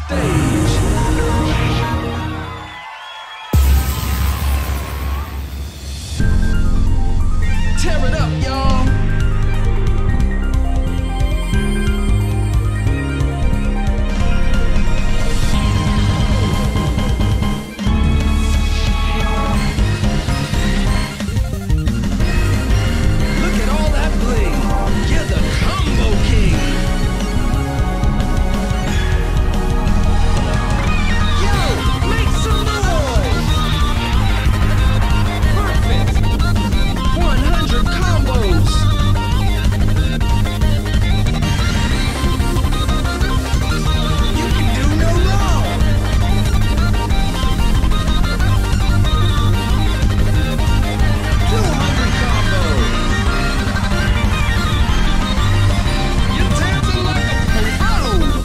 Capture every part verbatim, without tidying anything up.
stage. Tear it up, y'all. Look at all that bling. You're the combo king. Yo, make some noise. Perfect. one hundred combos. You can do no wrong. two hundred combos. You're dancing like a pro.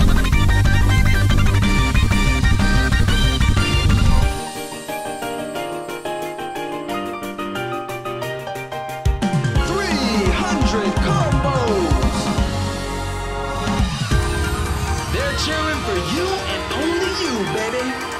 three hundred combos. They're cheering for you and only you, baby.